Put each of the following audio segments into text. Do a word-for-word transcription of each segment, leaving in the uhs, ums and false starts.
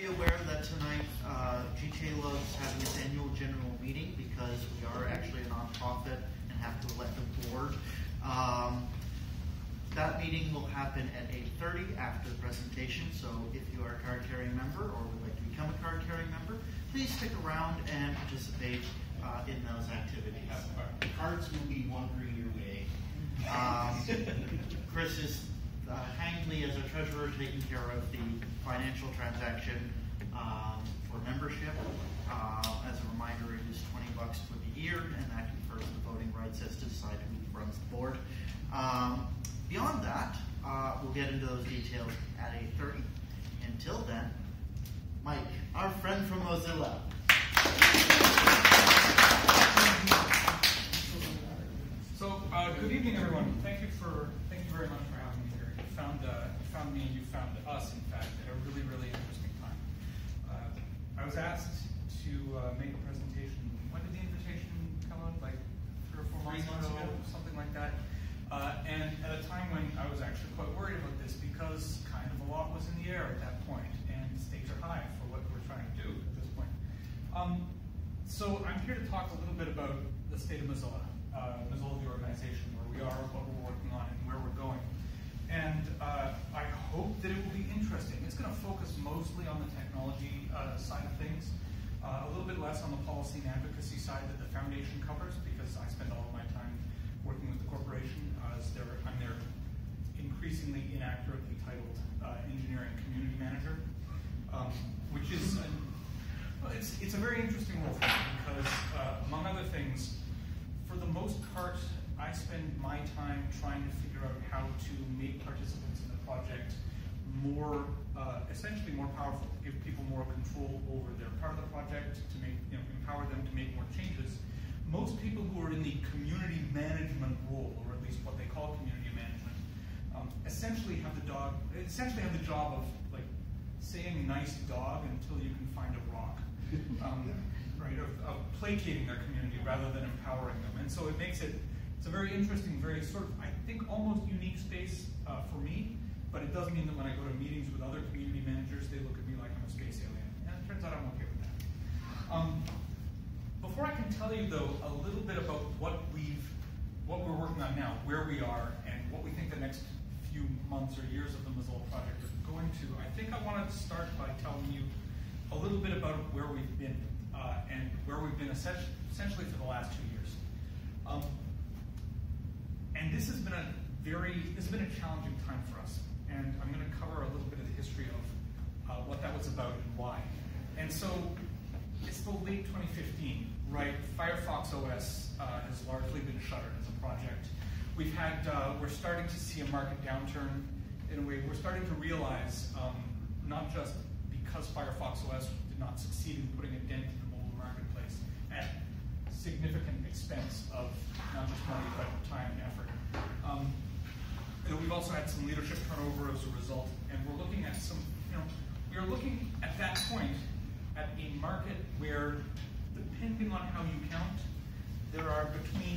be aware that tonight uh, G T A Love is having its annual general meeting because we are actually a nonprofit and have to elect a board. Um, that meeting will happen at eight thirty after the presentation, so if you are a card-carrying member or would like to become a card-carrying member, please stick around and participate uh, in those activities. The cards will be wandering your way. Um, Chris is uh, kindly, as our treasurer, taking care of the financial transaction um, for membership. Uh, as a reminder, it is twenty bucks for the year, and that confers the voting rights as to decide who runs the board. Um, beyond that, uh, we'll get into those details at eight thirty. Until then, Mike, our friend from Mozilla. So, uh, good evening, everyone. Thank you for thank you very much for having me here. You found uh, you found me and you found us, in fact, at a really really interesting time. Uh, I was asked to uh, make a presentation. When did the invitation come out? Like three or four months ago, something like that. Uh, and at a time when I was actually quite worried about this because kind of a lot was in the air at that point, and stakes are high for what we're trying to do at this point. Um, so I'm here to talk a little bit about the state of Mozilla. Uh, Mozilla, the organization, where we are, what we're working on, and where we're going. And uh, I hope that it will be interesting. It's going to focus mostly on the technology uh, side of things, uh, a little bit less on the policy and advocacy side that the foundation covers, because I spend all of my time working with the corporation as their, I'm their increasingly inaccurately titled uh, engineering community manager, um, which is a, well, it's it's a very interesting role for me because, uh, among other things, for the most part, I spend my time trying to figure out how to make participants in the project more, uh, essentially more powerful, give people more control over their part of the project, to make, you know, empower them to make more changes. Most people who are in the community management role, or at least what they call community management, um, essentially have the dog, essentially have the job of like saying nice dog until you can find a rock. Um, Right, of, of placating their community rather than empowering them. And so it makes it, it's a very interesting, very sort of, I think, almost unique space uh, for me, but it does mean that when I go to meetings with other community managers, they look at me like I'm a space alien. And it turns out I'm okay with that. Um, before I can tell you, though, a little bit about what we've, what we're working on now, where we are, and what we think the next few months or years of the Mozilla project is going to, I think I want to start by telling you a little bit about where we've been. Uh, and where we've been essentially for the last two years. Um, and this has been a very, this has been a challenging time for us. And I'm going to cover a little bit of the history of uh, what that was about and why. And so, it's the late twenty fifteen, right? Firefox O S uh, has largely been shuttered as a project. We've had, uh, we're starting to see a market downturn in a way. We're starting to realize, um, not just because Firefox O S did not succeed in putting a dent in the mobile marketplace at significant expense of not just money but time and effort. Um, you know, we've also had some leadership turnover as a result, and we're looking at some, you know, we are looking at that point at a market where, depending on how you count, there are between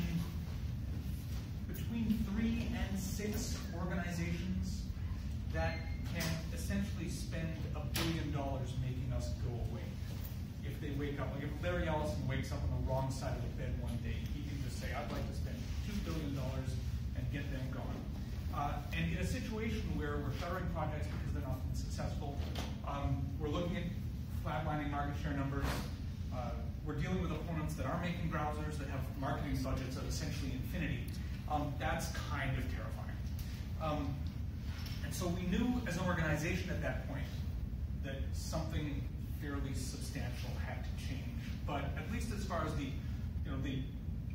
between three and six organizations that can essentially spend a billion dollars making us go away. If they wake up, like if Larry Ellison wakes up on the wrong side of the bed one day, he can just say, I'd like to spend two billion dollars and get them going. Uh, and in a situation where we're shuttering projects because they're not successful, um, we're looking at flatlining market share numbers, uh, we're dealing with opponents that are making browsers that have marketing budgets of essentially infinity. Um, that's kind of terrifying. Um, And so we knew as an organization at that point that something fairly substantial had to change. But at least as far as the, you know, the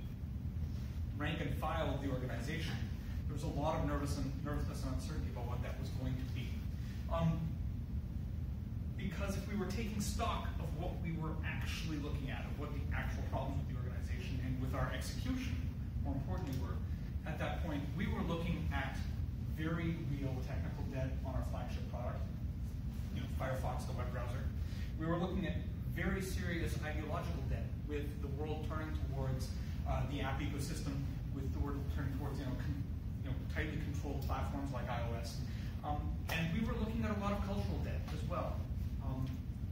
rank and file of the organization, there was a lot of nervous and, nervousness and uncertainty about what that was going to be. Um, because if we were taking stock of what we were actually looking at, of what the actual problems with the organization and with our execution, more importantly, were, at that point, we were looking at very real technical debt on our flagship product, you know, Firefox, the web browser. We were looking at very serious ideological debt with the world turning towards uh, the app ecosystem, with the world turning towards, you know, con you know, tightly controlled platforms like iOS. Um, and we were looking at a lot of cultural debt as well. Um,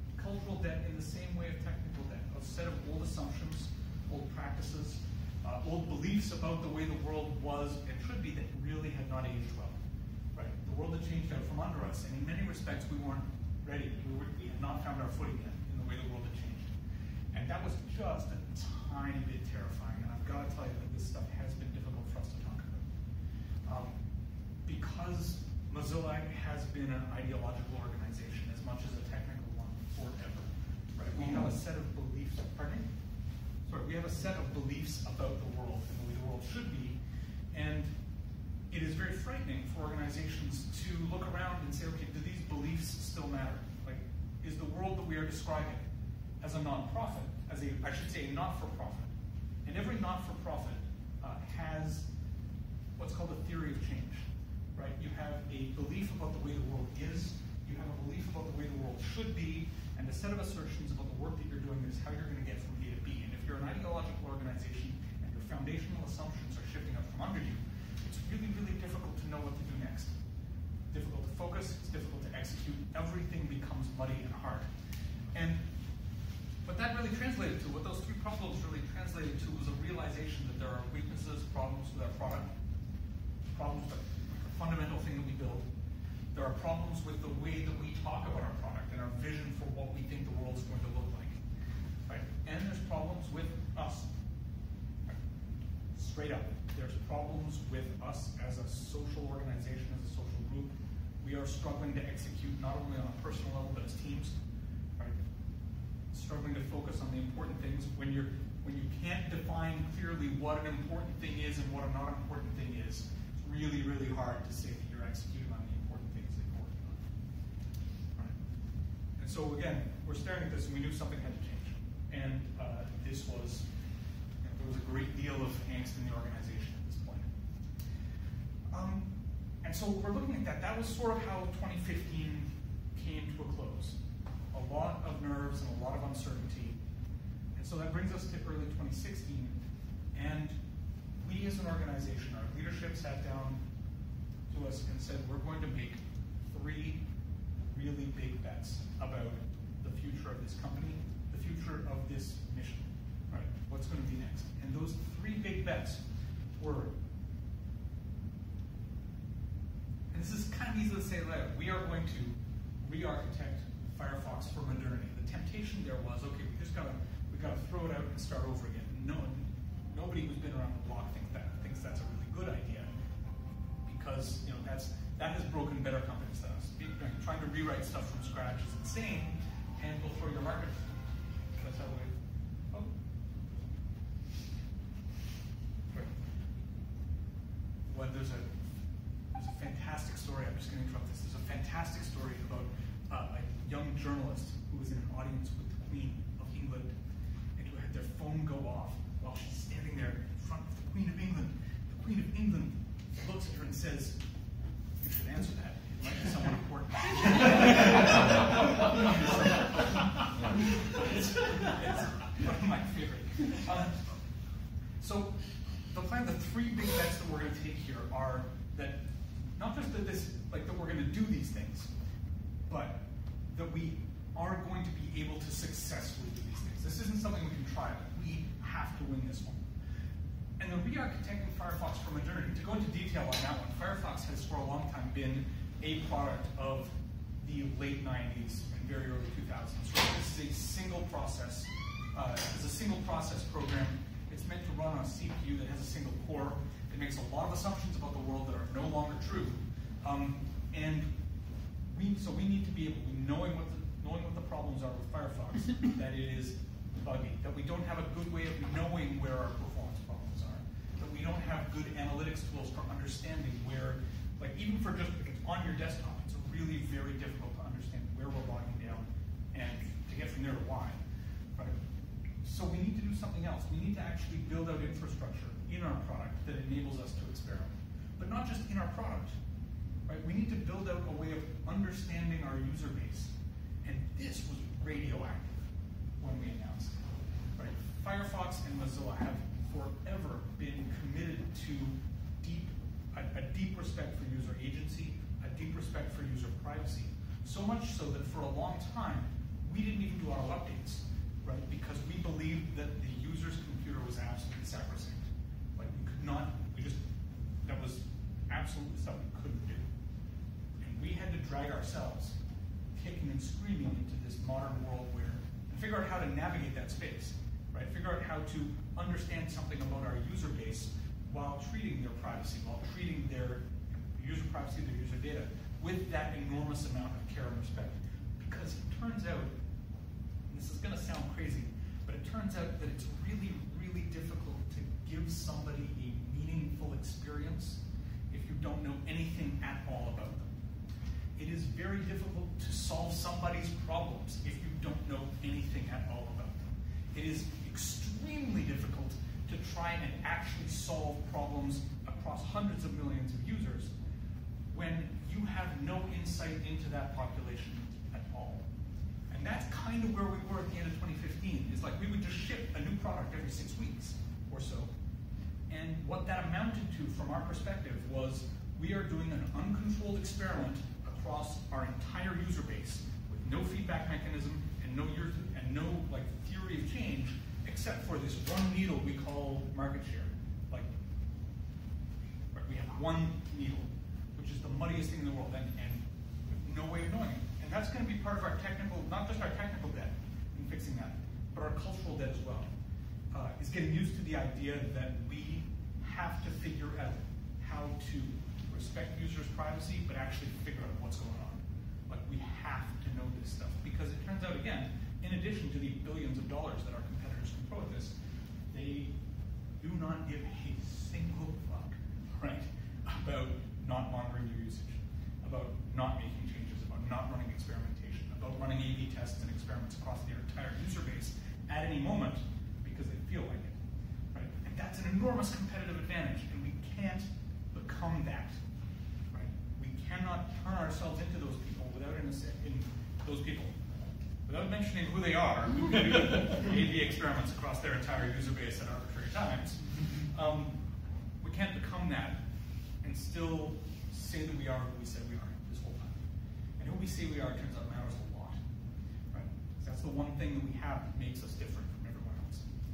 debt in the same way of technical debt, a set of old assumptions, old practices, uh, old beliefs about the way the world was and should be that really had not aged well. Right? The world had changed out from under us, and in many respects we weren't ready. We, were, we had not found our footing yet in the way the world had changed. And that was just a tiny bit terrifying, and I've got to tell you that this stuff has been difficult for us to talk about. Um, because Mozilla has been an ideological organization as much as a technical one forever. Right? We have a set of beliefs, pardon me? Sorry, we have a set of beliefs about the world and the way the world should be, and it is very frightening for organizations to look around and say, okay, do these beliefs still matter? Like, is the world that we are describing as a non-profit, as a, I should say, a not-for-profit, and every not-for-profit uh, has what's called a theory of change, right? You have a belief about the way the world is, you have a belief about the way the world should be, and a set of assertions about the work that you're doing is how you're going to get from A to B. And if you're an ideological organization and your foundational assumptions are shifting up from under you, it's really, really difficult to know what to do next. Difficult to focus, it's difficult to execute, everything becomes muddy and hard. And what that really translated to, what those three problems really translated to was a realization that there are weaknesses, problems with our product, problems with the fundamental thing that we build. There are problems with the way that we talk about our product and our vision for what we think the world is going to look like. Right? And there's problems with us. Right? Straight up. There's problems with us as a social organization, as a social group. We are struggling to execute not only on a personal level, but as teams. Right? Struggling to focus on the important things. When you're when you can't define clearly what an important thing is and what a not important thing is, it's really, really hard to say that you're executing on the important things that you're working on. Right? And so again, we're staring at this and we knew something had to change. And uh, this was, you know, there was a great deal of angst in the organization at this point. Um, and so we're looking at that. That was sort of how twenty fifteen came to a close. A lot of nerves and a lot of uncertainty. And so that brings us to early twenty sixteen. And we as an organization, our leadership sat down to us and said, we're going to make three really big bets about the future of this company, the future of this mission, right? What's going to be next? And those three big bets were, and this is kind of easy to say later, we are going to re-architect Firefox for modernity. The temptation there was, okay, we just gotta we gotta throw it out and start over again. No, nobody who's been around the block thinks that thinks that's a really good idea, because you know that's that has broken better companies than us. Trying to rewrite stuff from scratch is insane, and will throw your market. That's how we. Oh. Right. Well, there's a there's a fantastic story. I'm just going to interrupt this. There's a fantastic story about uh, a young journalist who was in an audience with the Queen of England, and who had their phone go off while she's standing there in front of the Queen of England. The Queen of England looks at her and says, "You should answer that. It might be someone important." it's, it's one of my favorite. Um, so the plan, the three big bets that we're going to take here are that not just that this, like that we're going to do these things, but that we are going to be able to successfully do these things. This isn't something we can try, but we have to win this one. And the re-architecting Firefox for modernity, to go into detail on that one, Firefox has for a long time been a product of the late nineties and very early two thousands. So this is a single process, uh, it's a single process program. It's meant to run on a C P U that has a single core. It makes a lot of assumptions about the world that are no longer true. Um, and we, so we need to be able, knowing what the, knowing what the problems are with Firefox, that it is buggy, that we don't have a good way of knowing where our performance problems are, that we don't have good analytics tools for understanding where, like even for just if it's on your desktop, it's really very difficult to understand where we're bogging down and to get from there to why. Right? So we need to do something else. We need to actually build out infrastructure in our product that enables us to experiment. But not just in our product. Right? We need to build out a way of understanding our user base. And this was radioactive when we announced it. Right? Firefox and Mozilla have forever been committed to deep, a, a deep respect for user agency, a deep respect for user privacy. So much so that for a long time, we didn't even do auto updates. believed that the user's computer was absolutely sacrosanct. Like we could not, we just, that was absolutely stuff we couldn't do. And we had to drag ourselves, kicking and screaming into this modern world where, and figure out how to navigate that space, right? Figure out how to understand something about our user base while treating their privacy, while treating their user privacy, their user data, with that enormous amount of care and respect. Because it turns out, and this is gonna sound crazy, but it turns out that it's really, really difficult to give somebody a meaningful experience if you don't know anything at all about them. It is very difficult to solve somebody's problems if you don't know anything at all about them. It is extremely difficult to try and actually solve problems across hundreds of millions of users when you have no insight into that population at all. And that's kind of where we were at the end of twenty fifteen, is like we would just ship a new product every six weeks or so. And what that amounted to from our perspective was we are doing an uncontrolled experiment across our entire user base with no feedback mechanism and no user, and no like theory of change, except for this one needle we call market share. Like, we have one needle, which is the muddiest thing in the world, and, and with no way of knowing it. And that's going to be part of our technical, not just our technical debt in fixing that, but our cultural debt as well. Uh, is getting used to the idea that we have to figure out how to respect users' privacy, but actually figure out what's going on. Like, we have to know this stuff, because it turns out, again, in addition to the billions of dollars that our competitors can throw at this, they do not give a single fuck, right, about not monitoring your usage, about not making changes, about not running experimentation, about running A B tests and experiments across their entire user base at any moment because they feel like it, right? And that's an enormous competitive advantage, and we can't become that, right? We cannot turn ourselves into those people without in, a, in those people, without mentioning who they are, who do A B experiments across their entire user base at arbitrary times. Um, we can't become that and still say that we are who we said we are this whole time. And who we say we are turns out matters a lot, right? That's the one thing that we have that makes us different from everyone else.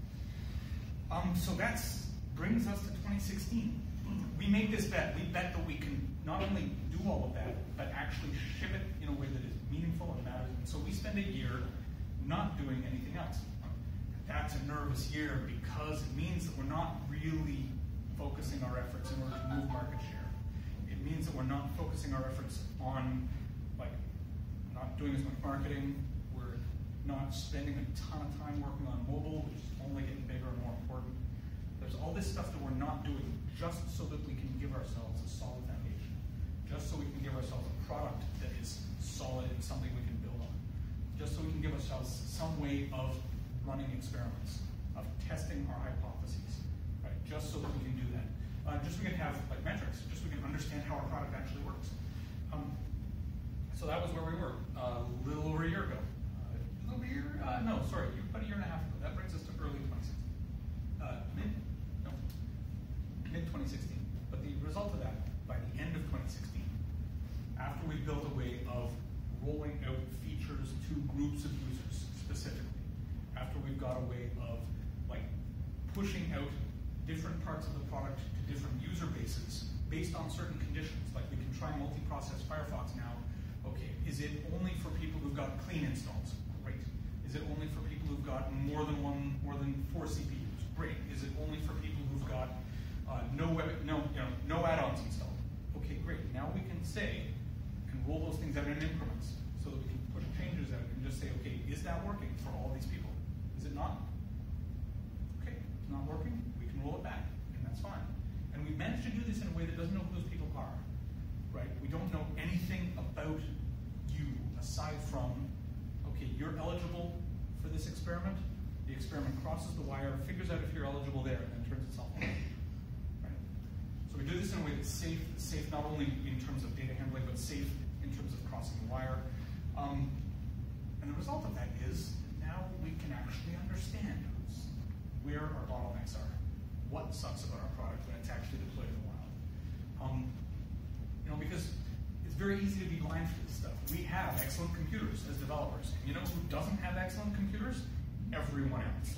Um, so that brings us to twenty sixteen. We made this bet. We bet that we can not only do all of that, but actually ship it in a way that is meaningful and matters. And so we spend a year not doing anything else. That's a nervous year because it means that we're not really focusing our efforts in order to move market share. It means that we're not focusing our efforts on, like, not doing as much marketing. We're not spending a ton of time working on mobile, which is only getting bigger and more important. There's all this stuff that we're not doing just so that we can give ourselves a solid foundation, just so we can give ourselves a product that is solid and something we can build on, just so we can give ourselves some way of running experiments, of testing our hypotheses, right? Just so that we can do that. Uh, just so we can have like metrics, just so we can understand how our product actually works. Um, so that was where we were uh, a little over a year ago. Uh, a little over a year? Uh, no, sorry, about a year and a half ago. That brings us to early twenty sixteen. Uh, mid, no, mid twenty sixteen. But the result of that, by the end of twenty sixteen, after we built a way of rolling out features to groups of users specifically, after we've got a way of like pushing out different parts of the product to different user bases based on certain conditions, like we can try multi-process Firefox now. Okay, is it only for people who've got clean installs? Great. Is it only for people who've got more than one, more than four C P Us? Great. Is it only for people who've got uh, no web, no, you know, no add-ons installed? Okay, great. Now we can say and roll those things out in increments so that we can push changes out and just say, okay, is that working for all these people? Is it not? Okay, it's not working. We can roll it back, and that's fine. And we've managed to do this in a way that doesn't know who those people are, right? We don't know anything about you aside from, okay, you're eligible for this experiment. The experiment crosses the wire, figures out if you're eligible there, and then turns itself on. Right? So we do this in a way that's safe, that's safe not only in terms of data handling, but safe in terms of crossing the wire. Um, and the result of that is now we can actually understand where our bottlenecks are, what sucks about our product when it's actually deployed in the wild. Um, you know, because it's very easy to be blind for this stuff. We have excellent computers as developers. And you know who doesn't have excellent computers? Everyone else.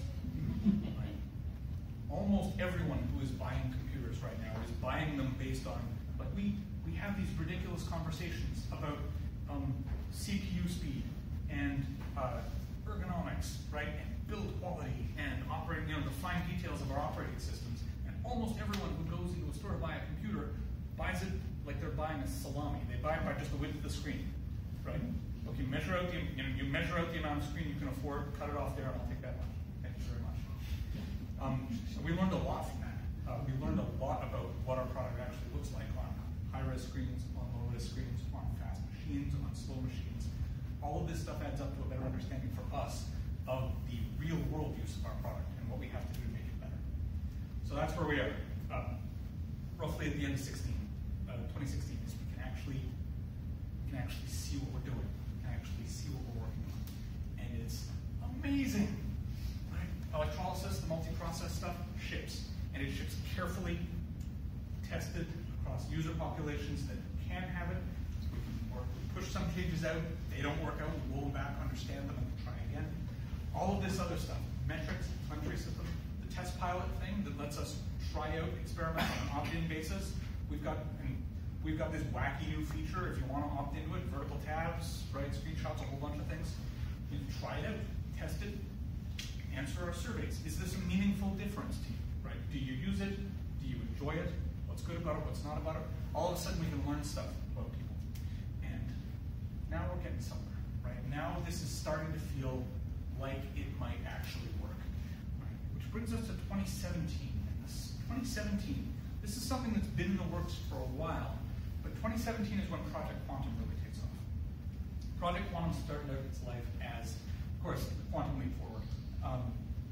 Right? Almost everyone who is buying computers right now is buying them based on, like we, we have these ridiculous conversations about um, C P U speed and uh, ergonomics, right, and build quality and operating, you know, the fine details of our operating systems. And almost everyone who goes into a store to buy a computer buys it like they're buying a salami. They buy it by just the width of the screen, right? Okay, measure out the, you know, you measure out the amount of screen you can afford, cut it off there, and I'll take that much. Thank you very much. Um, so we learned a lot from that. Uh, we learned a lot about what our product actually looks like on high-res screens, on low-res screens, on fast machines, on slow machines. All of this stuff adds up to a better understanding for us of the real-world use of our product and what we have to do to make it better. So that's where we are. Uh, roughly at the end of sixteen, uh, twenty sixteen, is we can actually we can actually see what we're doing. We can actually see what we're working on, and it's amazing. Right? Electrolysis, the multi-process stuff, ships, and it ships carefully tested across user populations that can have it. We can work, we push some changes out. They don't work out. We roll them back, understand them, and try again. All of this other stuff, metrics, country system, the test pilot thing that lets us try out experiments on an opt-in basis. We've got and we've got this wacky new feature. If you want to opt into it, vertical tabs, right, screenshots, a whole bunch of things. You can try it out, test it, answer our surveys. Is this a meaningful difference to you? Right? Do you use it? Do you enjoy it? What's good about it? What's not about it? All of a sudden, we can learn stuff about people. And now we're getting somewhere. Right? Now this is starting to feel like it might actually work. Right? Which brings us to twenty seventeen. And this twenty seventeen, this is something that's been in the works for a while, but twenty seventeen is when Project Quantum really takes off. Project Quantum started out its life as, of course, the Quantum Leap Forward. Um,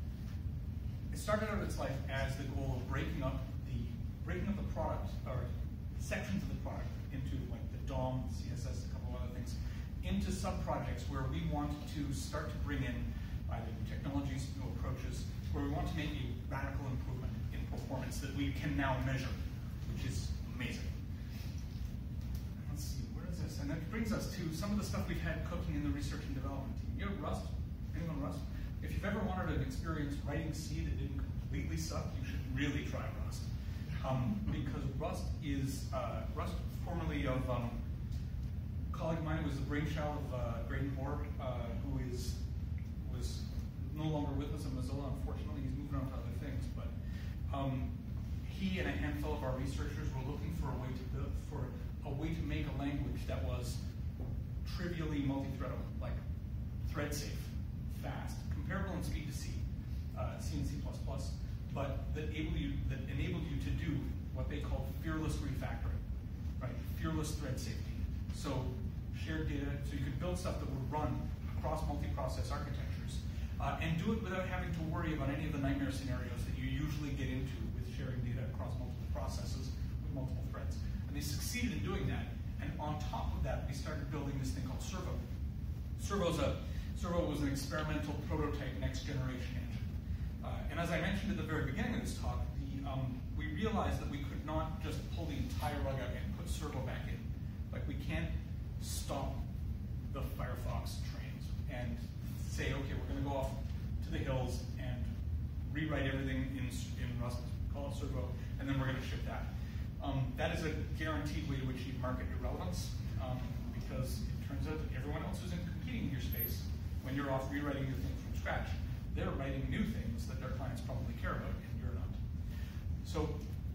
it started out its life as the goal of breaking up the breaking up the product, or sections of the product, into like the D O M, C S S, a couple of other things, into sub-projects where we want to start to bring in either new technologies, new approaches, where we want to make a radical improvement in performance that we can now measure, which is amazing. Let's see, where is this? And that brings us to some of the stuff we've had cooking in the research and development team. You know Rust? Anyone Rust? If you've ever wanted an experience writing C that didn't completely suck, you should really try Rust. Um, because Rust is, uh, Rust formerly of, um, a colleague of mine who was the brainchild of uh, Graydon Hoare, uh, who is was no longer with us at Mozilla, unfortunately. He's moving on to other things, but um, he and a handful of our researchers were looking for a way to build, for a way to make a language that was trivially multi-threadable, like thread safe, fast, comparable in speed to C, uh, C and C plus plus, but that able you that enabled you to do what they call fearless refactoring, right? Fearless thread safety. So shared data, so you could build stuff that would run across multi-process architectures, uh, and do it without having to worry about any of the nightmare scenarios that you usually get into with sharing data across multiple processes with multiple threads. And they succeeded in doing that. And on top of that, we started building this thing called Servo. Servo's a, Servo was an experimental prototype next generation engine. Uh, and as I mentioned at the very beginning of this talk, the, um, we realized that we could not just pull the entire rug out and put Servo back in. Like, we can't stop the Firefox trains and say, okay, we're going to go off to the hills and rewrite everything in, in Rust, call it Servo, and then we're going to ship that. Um, that is a guaranteed way to achieve market irrelevance, um, because it turns out that everyone else who's in competing in your space, when you're off rewriting your thing from scratch, they're writing new things that their clients probably care about, and you're not. So,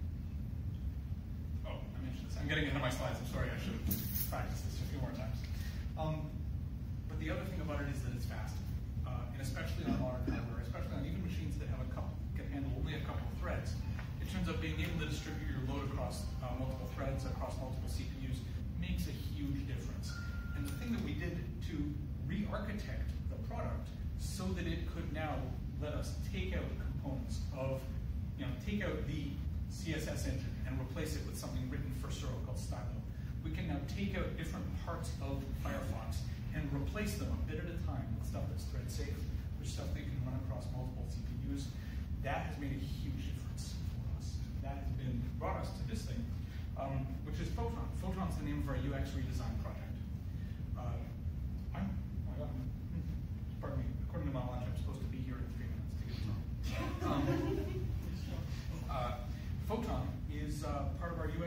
oh, I mentioned this. I'm getting into my slides. I'm sorry. I should have practiced this a few more times. Um, but the other thing about it is that it's fast, uh, and especially on modern hardware, especially on even machines that have a couple, can handle only a couple of threads. It turns out being able to distribute your load across uh, multiple threads, across multiple C P Us, makes a huge difference. And the thing that we did to re-architect the product so that it could now let us take out components of, you know, take out the C S S engine and replace it with something written for Servo called Stylo. We can now take out different parts of Firefox and replace them a bit at a time with stuff that's thread safe, with stuff that can run across multiple C P Us. That has made a huge difference for us. That has been brought us to this thing, um, which is Photon. Photon's the name of our U X redesign project. Uh, I'm, oh my God, pardon me, according to my watch, I'm supposed to be here in three minutes to get to talk.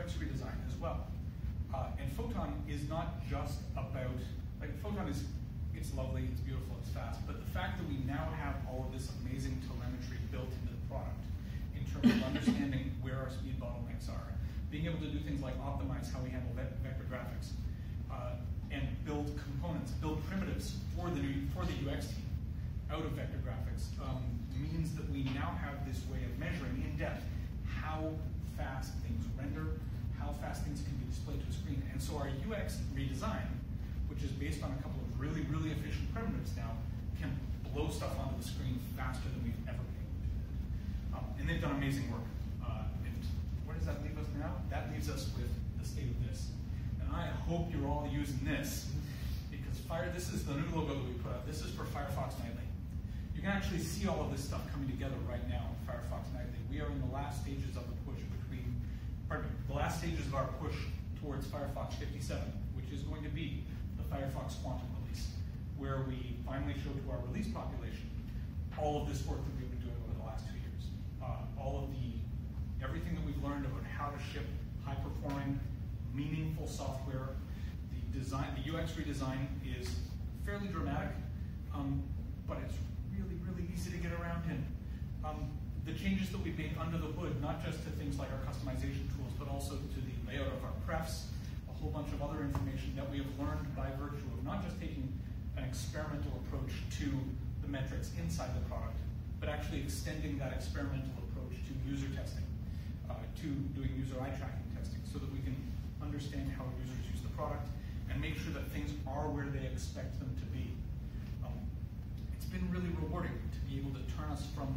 X redesign as well. Uh, and Photon is not just about, like Photon is, it's lovely, it's beautiful, it's fast, but the fact that we now have all of this amazing telemetry built into the product in terms of understanding where our speed bottlenecks are, being able to do things like optimize how we handle ve vector graphics, uh, and build components, build primitives for the, new, for the U X team out of vector graphics, um, means that we now have this way of measuring in depth how fast things render, how fast things can be displayed to a screen. And so our U X redesign, which is based on a couple of really, really efficient primitives now, can blow stuff onto the screen faster than we've ever been able to. Um, and they've done amazing work. Uh, and where does that leave us now? That leaves us with the state of this. And I hope you're all using this, because Fire, this is the new logo that we put up. This is for Firefox Nightly. You can actually see all of this stuff coming together right now in Firefox Nightly. We are in the last stages of the push between, pardon me, the last stages of our push towards Firefox fifty-seven, which is going to be the Firefox Quantum release, where we finally show to our release population all of this work that we've been doing over the last two years. Uh, all of the, everything that we've learned about how to ship high-performing, meaningful software. The design, the U X redesign is fairly dramatic, um, but it's really, really easy to get around in. Um, the changes that we've made under the hood, not just to things like our customization tools, but also to the layout of our prefs, a whole bunch of other information that we have learned by virtue of not just taking an experimental approach to the metrics inside the product, but actually extending that experimental approach to user testing, uh, to doing user eye tracking testing, so that we can understand how users use the product and make sure that things are where they expect them to be. Um, it's been really rewarding to be able to turn us from,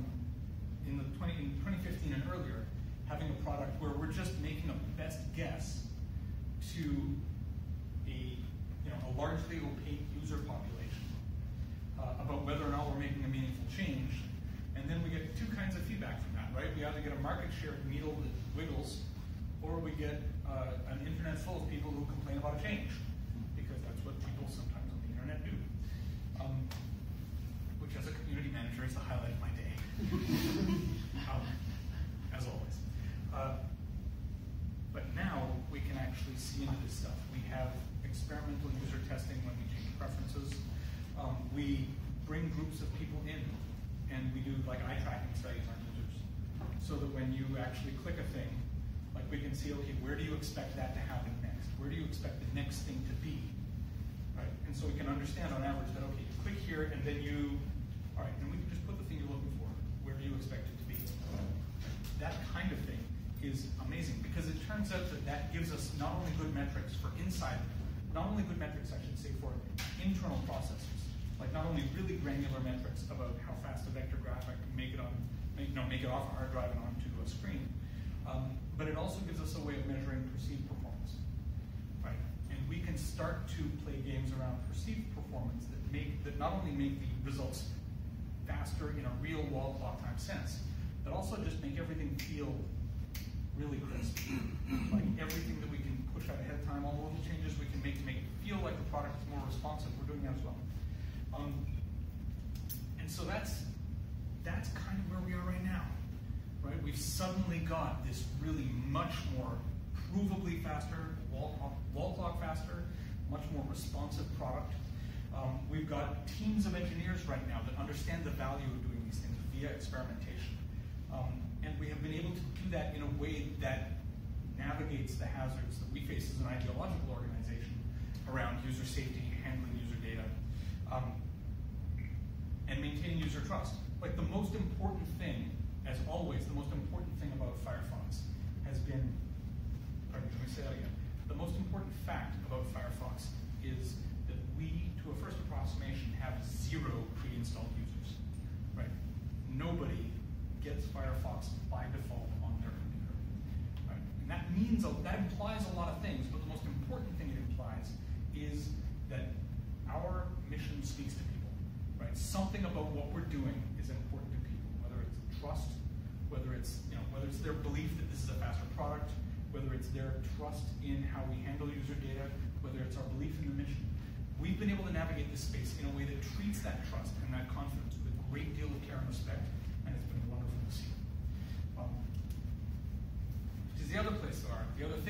in the twenty, in twenty fifteen and earlier, having a product where we're just making a best guess to a, you know, a largely opaque user population uh, about whether or not we're making a meaningful change. And then we get two kinds of feedback from that, right? We either get a market share needle that wiggles, or we get uh, an internet full of people who complain about a change, because that's what people sometimes on the internet do. Um, which, as a community manager, is the highlight of my day, um, as always. Uh, but now we can actually see into this stuff. We have experimental user testing when we change preferences. Um, we bring groups of people in, and we do like eye tracking studies on users, so that when you actually click a thing, like we can see, okay, where do you expect that to happen next? Where do you expect the next thing to be? Right? And so we can understand on average that, okay, you click here and then you, all right, and we can just put the thing you're looking for. Where do you expect it to be? That kind of thing is amazing, because it turns out that that gives us not only good metrics for inside, not only good metrics, I should say, for internal processors, like not only really granular metrics about how fast a vector graphic can make it on, make, no, make it off a hard drive and onto a screen, um, but it also gives us a way of measuring perceived performance, right? And we can start to play games around perceived performance that make that not only make the results faster in a real wall clock time sense, but also just make everything feel really crisp. Like everything that we can push out ahead of time, all the little changes we can make to make it feel like the product is more responsive, we're doing that as well. Um, and so that's that's kind of where we are right now. Right? We've suddenly got this really much more provably faster, wall, wall clock faster, much more responsive product. Um, we've got teams of engineers right now that understand the value of doing these things via experimentation. Um, and we have been able to do that in a way that navigates the hazards that we face as an ideological organization around user safety, handling user data, um, and maintaining user trust. Like the most important thing, as always, the most important thing about Firefox has been, pardon me, let me say that again. The most important fact about Firefox is that we, to a first approximation, have zero pre-installed users, right? Nobody gets Firefox by default on their computer, right? And that means, that implies a lot of things, but the most important thing it implies is that our mission speaks to people, right? Something about what we're doing is important to people, whether it's trust, whether it's, you know, whether it's their belief that this is a faster product, whether it's their trust in how we handle user data, whether it's our belief in the mission. We've been able to navigate this space in a way that treats that trust and that confidence with a great deal of care and respect, and it's been wonderful to see. Um, which is the other place there are. The other thing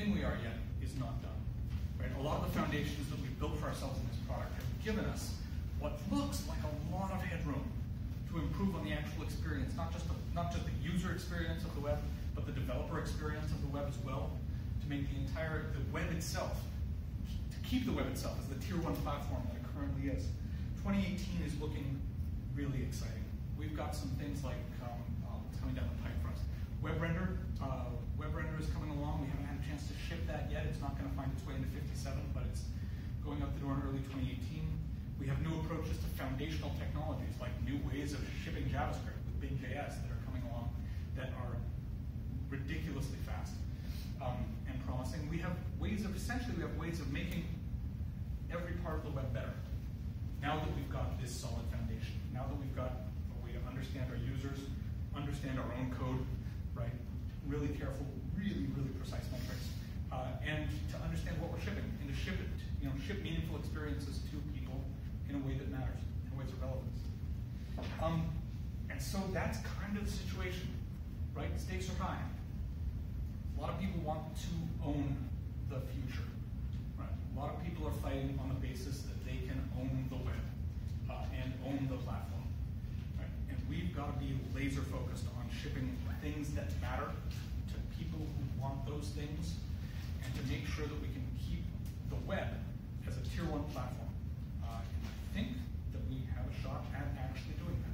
everything we are yet is not done. Right? A lot of the foundations that we've built for ourselves in this product have given us what looks like a lot of headroom to improve on the actual experience, not just the, not just the user experience of the web, but the developer experience of the web as well, to make the entire, the web itself, to keep the web itself as the tier one platform that it currently is. twenty eighteen is looking really exciting. We've got some things like, um, uh, it's coming down the pipe for us. WebRender, uh, WebRender is coming along. We haven't had a chance to ship that yet. It's not going to find its way into fifty-seven, but it's going out the door in early twenty eighteen. We have new approaches to foundational technologies, like new ways of shipping JavaScript with Bing J S that are coming along that are ridiculously fast um, and promising. We have ways of, essentially, we have ways of making every part of the web better. Now that we've got this solid foundation, now that we've got a way to understand our users, understand our own code, right? Really careful, really, really precise metrics, uh, and to understand what we're shipping and to ship it, you know, ship meaningful experiences to people in a way that matters, in ways of relevance. Um, and so that's kind of the situation, right? Stakes are high. A lot of people want to own the future, right? A lot of people are fighting on the basis that they can own the web uh, and own the platform, right? And we've got to be laser focused on shipping things that matter to people who want those things, and to make sure that we can keep the web as a tier one platform. Uh, and I think that we have a shot at actually doing that.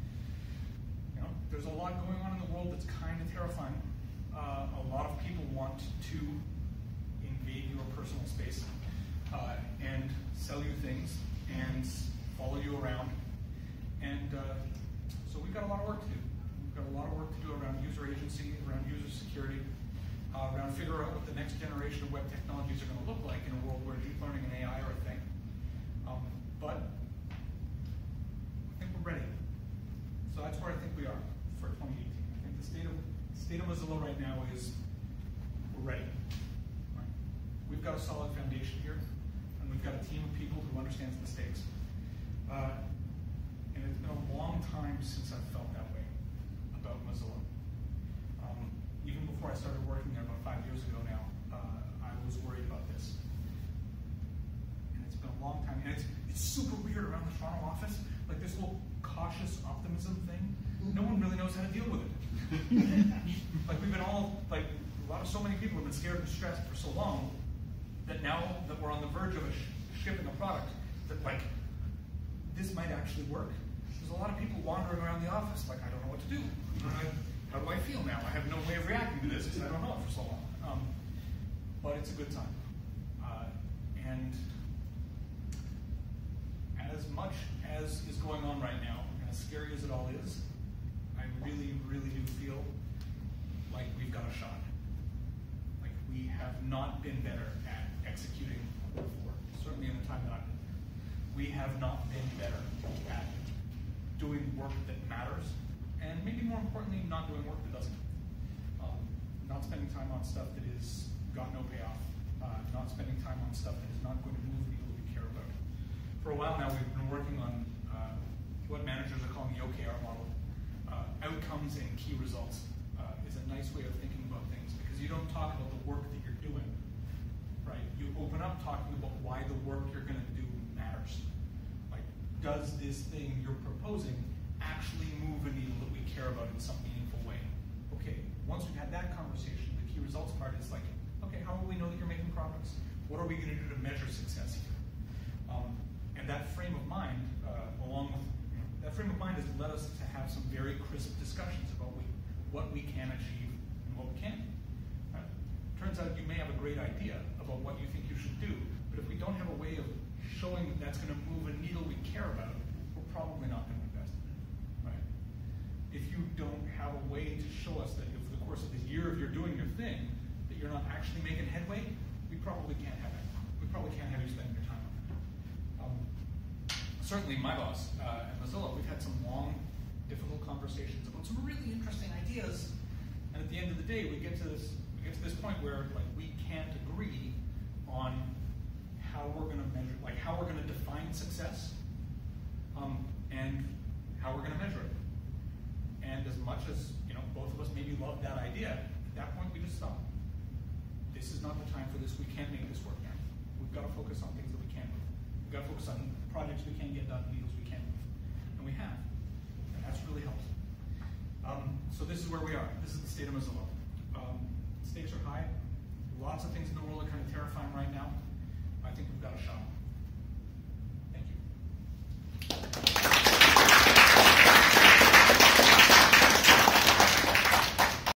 You know, there's a lot going on in the world that's kind of terrifying. Uh, a lot of people want to invade your personal space uh, and sell you things and follow you around. And uh, so we've got a lot of work to do. We've got a lot of work to do around user agency, around user security, uh, around figuring out what the next generation of web technologies are going to look like in a world where deep learning and A I are a thing. Um, but I think we're ready. So that's where I think we are for twenty eighteen. I think the state of state of Mozilla right now is we're ready. Right. We've got a solid foundation here, and we've got a team of people who understands the stakes. Uh, and it's been a long time since I've felt that way about Mozilla. Um, even before I started working there about five years ago now, uh, I was worried about this. And it's been a long time. And it's, it's super weird around the Toronto office. Like this whole cautious optimism thing, no one really knows how to deal with it. Like we've been all, like a lot of, so many people have been scared and stressed for so long that now that we're on the verge of a sh shipping a product, that like, this might actually work. There's a lot of people wandering around the office like, I don't know what to do. How do I feel now? I have no way of reacting to this because I don't know it for so long. Um, but it's a good time. Uh, and as much as is going on right now, and as scary as it all is, I really, really do feel like we've got a shot. Like we have not been better at executing before, certainly in the time that I've been there. We have not been better at doing work that matters, and maybe more importantly, not doing work that doesn't. Um, not spending time on stuff that is got no payoff. Uh, not spending time on stuff that is not going to move the people we care about. For a while now, we've been working on uh, what managers are calling the O K R model. Uh, outcomes and key results uh, is a nice way of thinking about things, because you don't talk about the work that you're doing, right? You open up talking about why the work you're going to do matters. Like, does this thing you're proposing actually move a needle that we care about in some meaningful way? Okay, once we've had that conversation, the key results part is like, okay, how will we know that you're making progress? What are we going to do to measure success here? Um, and that frame of mind, uh, along with, you know, that frame of mind has led us to have some very crisp discussions about we, what we can achieve and what we can't. Right? Turns out you may have a great idea about what you think you should do, but if we don't have a way of showing that that's going to move a needle we care about, we're probably not going to invest in it. Right? If you don't have a way to show us that over the course of the year of you're doing your thing, that you're not actually making headway, we probably can't have it. We probably can't have you spending your time on it. Um, certainly my boss uh, at Mozilla, we've had some long, difficult conversations about some really interesting ideas, and at the end of the day, we get to this we get to this point where like we can't agree on how we're going to measure, like how we're going to define success, um, and how we're going to measure it. And as much as you know, both of us maybe love that idea, at that point we just stop. this is not the time for this. We can't make this work now. We've got to focus on things that we can move. We've got to focus on projects we can get done, deals we can move. And we have. And that's really helped. Um, so this is where we are. This is the state of Mozilla. Um, stakes are high. Lots of things in the world are kind of terrifying right now. I think we've got a